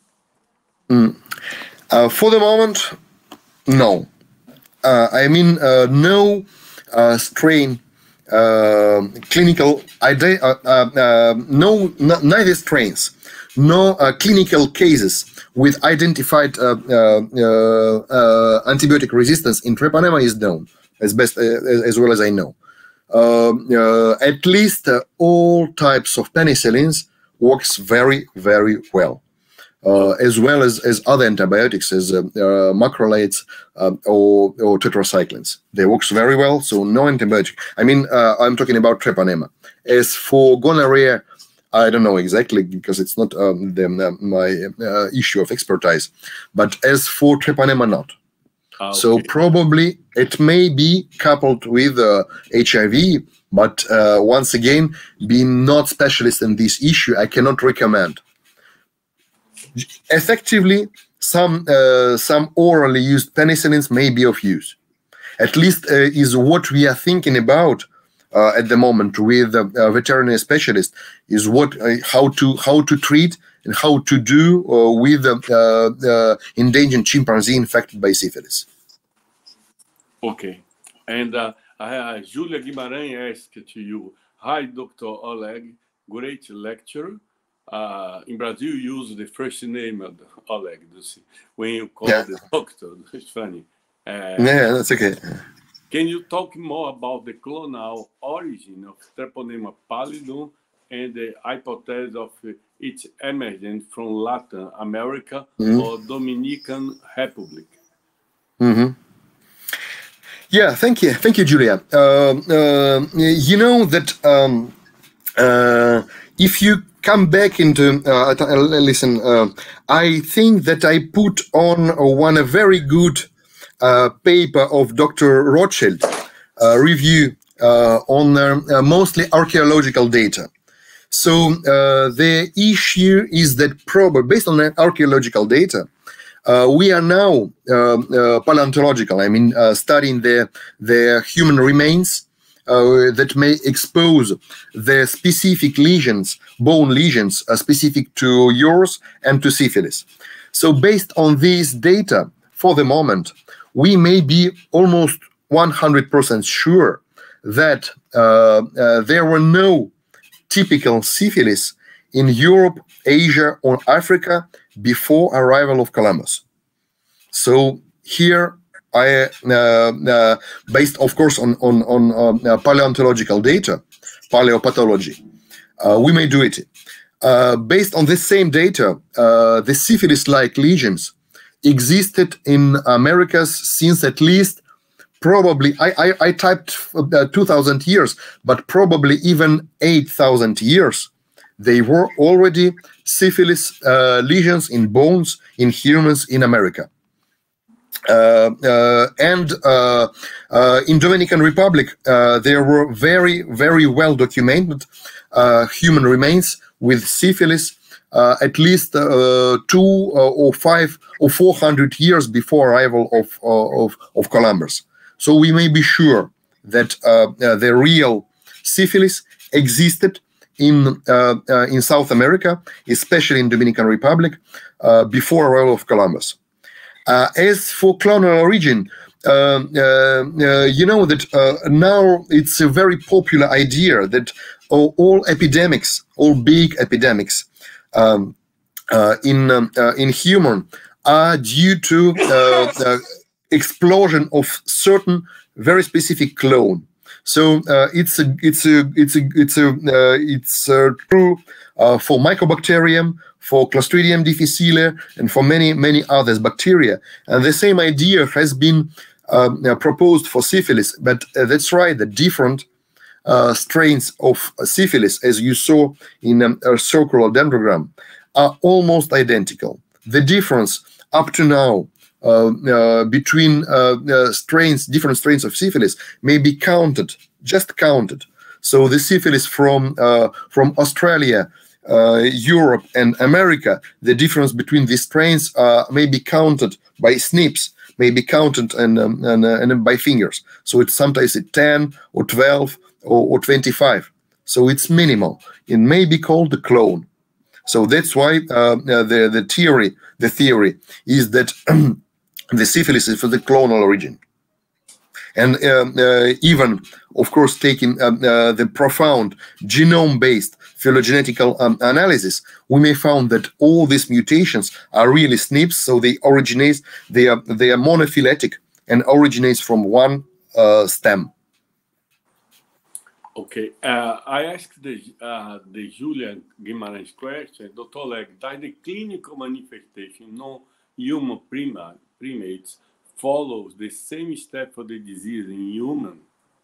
Mm. Uh, for the moment, no. Uh, I mean, uh, no uh, strain, uh, clinical, ide uh, uh, uh, no, neither strains, no uh, clinical cases with identified uh, uh, uh, antibiotic resistance in Treponema is known, as best uh, as well as I know. Uh, uh, at least uh, all types of penicillins works very, very well. Uh, as well as, as other antibiotics, as uh, uh, macrolates uh, or, or tetracyclines. They works very well, so no antibiotic. I mean, uh, I'm talking about Treponema. As for gonorrhea, I don't know exactly because it's not um, the, uh, my uh, issue of expertise. But as for Treponema, not. Okay. So probably it may be coupled with uh, H I V, but uh, once again, being not specialist in this issue, I cannot recommend. Effectively, some uh, some orally used penicillins may be of use. At least uh, is what we are thinking about uh, at the moment with uh, a veterinary specialist. Is what uh, how to how to treat and how to do uh, with uh, uh, endangered chimpanzee infected by syphilis. Okay, and uh, uh, Julia Guimarães asked to you, "Hi, Doctor Oleg, great lecture." Uh, in Brazil, you use the first name of Oleg when you call yeah. the doctor. It's funny. Uh, yeah, that's okay. Can you talk more about the clonal origin of Treponema pallidum and the hypothesis of its emergence from Latin America mm-hmm. or Dominican Republic? Mm-hmm. Yeah, thank you. Thank you, Julia. Uh, uh, you know that um, uh, if you come back into, uh, listen, uh, I think that I put on one a very good uh, paper of Doctor Rothschild uh, review uh, on uh, mostly archaeological data. So uh, the issue is that probably, based on archaeological data, uh, we are now uh, uh, paleontological, I mean, uh, studying the, the human remains Uh, that may expose the specific lesions, bone lesions, uh, specific to yours and to syphilis. So based on these data, for the moment, we may be almost one hundred percent sure that uh, uh, there were no typical syphilis in Europe, Asia, or Africa before arrival of Columbus. So here, I, uh, uh, based, of course, on, on, on uh, paleontological data, paleopathology, uh, we may do it. Uh, based on this same data, uh, the syphilis-like lesions existed in Americas since at least probably, I, I, I typed uh, two thousand years, but probably even eight thousand years. They were already syphilis uh, lesions in bones in humans in America. Uh, uh, and uh, uh, in Dominican Republic, uh, there were very, very well documented uh, human remains with syphilis uh, at least uh, two uh, or five or four hundred years before arrival of, of, of Columbus. So we may be sure that uh, uh, the real syphilis existed in, uh, uh, in South America, especially in Dominican Republic, uh, before arrival of Columbus. Uh, as for clonal origin, uh, uh, uh, you know that uh, now it's a very popular idea that all, all epidemics, all big epidemics um, uh, in um, uh, in human are due to uh, uh, explosion of certain very specific clone. So uh, it's a it's a it's a it's a uh, it's uh, true uh, for Mycobacterium, for Clostridium difficile, and for many, many others bacteria. And the same idea has been um, uh, proposed for syphilis, but uh, that's right, the different uh, strains of syphilis, as you saw in um, a circular dendrogram, are almost identical. The difference up to now uh, uh, between uh, uh, strains, different strains of syphilis may be counted, just counted. So the syphilis from, uh, from Australia, uh, Europe and America, the difference between these strains uh, may be counted by snips, may be counted and, um, and, uh, and by fingers. So it's sometimes at ten or twelve or, or twenty-five. So it's minimal. It may be called a clone. So that's why uh, uh, the, the theory the theory is that the syphilis is for the clonal origin. And uh, uh, even, of course, taking uh, uh, the profound genome-based phylogenetical um, analysis, we may find that all these mutations are really S N Ps, so they originate, they are, they are monophyletic and originates from one uh, stem. Okay, uh, I asked the, uh, the Julia Guimarães question, Doctor Oleg, does the clinical manifestation no human prima, primates follows the same step for the disease in human?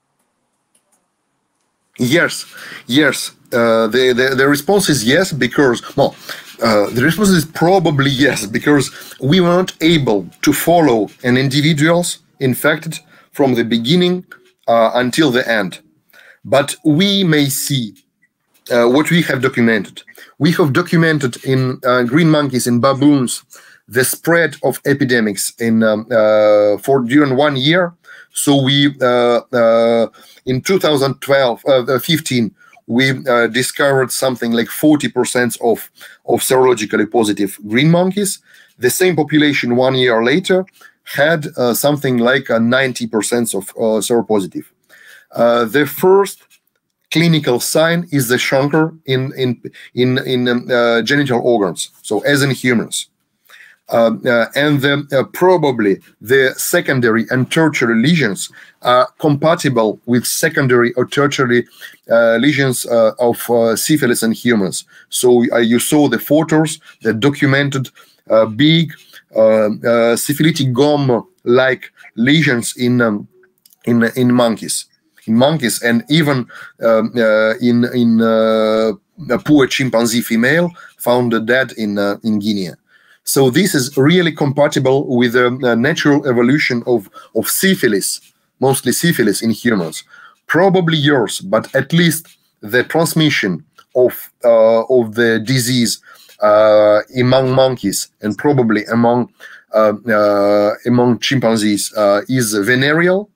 Yes, yes. Uh, the, the the response is yes, because well, uh, the response is probably yes, because we were not able to follow an individuals infected from the beginning uh, until the end. But we may see uh, what we have documented. We have documented in uh, green monkeys and baboons the spread of epidemics in um, uh, for during one year. So we uh, uh, in two thousand twelve, uh, fifteen, we uh, discovered something like forty percent of of serologically positive green monkeys. The same population one year later had uh, something like a ninety percent of uh, seropositive. Uh, the first clinical sign is the chancre in in in in um, uh, genital organs, so as in humans. Uh, uh, and then uh, probably the secondary and tertiary lesions are compatible with secondary or tertiary uh, lesions uh, of uh, syphilis in humans. So uh, you saw the photos that documented uh, big uh, uh, syphilitic gum-like lesions in um, in in monkeys, in monkeys, and even um, uh, in in uh, a poor chimpanzee female found dead in uh, in Guinea. So this is really compatible with the uh, natural evolution of, of syphilis, mostly syphilis in humans. Probably yours, but at least the transmission of, uh, of the disease uh, among monkeys and probably among, uh, uh, among chimpanzees uh, is venereal.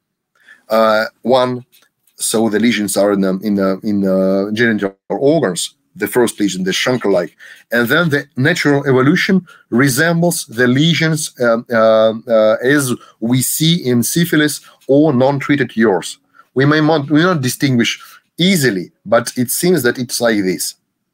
Uh, one, so the lesions are in, um, in, uh, in uh, genital organs. The first lesion, the chancre-like, and then the natural evolution resembles the lesions uh, uh, uh, as we see in syphilis or non-treated yours. We may not, we may not distinguish easily, but it seems that it's like this.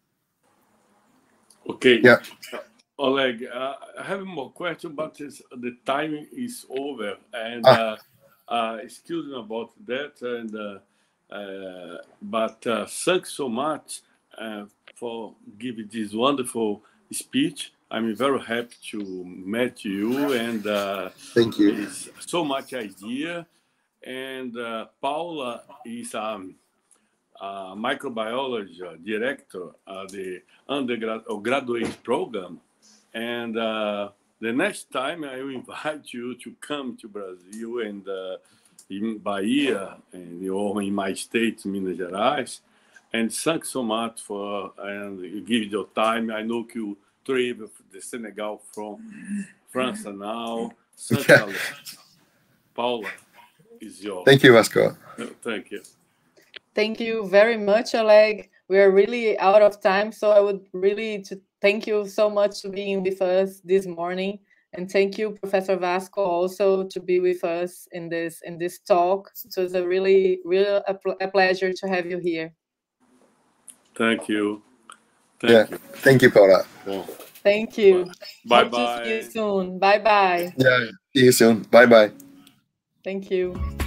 Okay. Yeah. Oleg, uh, I have more questions, but the time is over, and ah. uh, uh, excuse me about that. And uh, uh, but uh, thanks so much. Uh, for giving this wonderful speech. I'm very happy to meet you, and uh, thank you. It's so much idea. And uh, Paula is um, a microbiology director of the undergrad or graduate program. And uh, the next time I will invite you to come to Brazil and uh, in Bahia and or in my state, Minas Gerais. And thanks so much for and you give your time. I know you travel the Senegal from France now. Yeah. Paula is yours. Thank you, Vasco. Thank you. Thank you very much, Oleg. We are really out of time, so I would really to thank you so much for being with us this morning, and thank you, Professor Vasco, also to be with us in this in this talk. It was a really, really a, a pleasure to have you here. Thank you. Thank yeah. you. Thank you, Paula. Yeah. Thank you. Bye Hope bye. to see you soon. Bye bye. Yeah. See you soon. Bye bye. Thank you.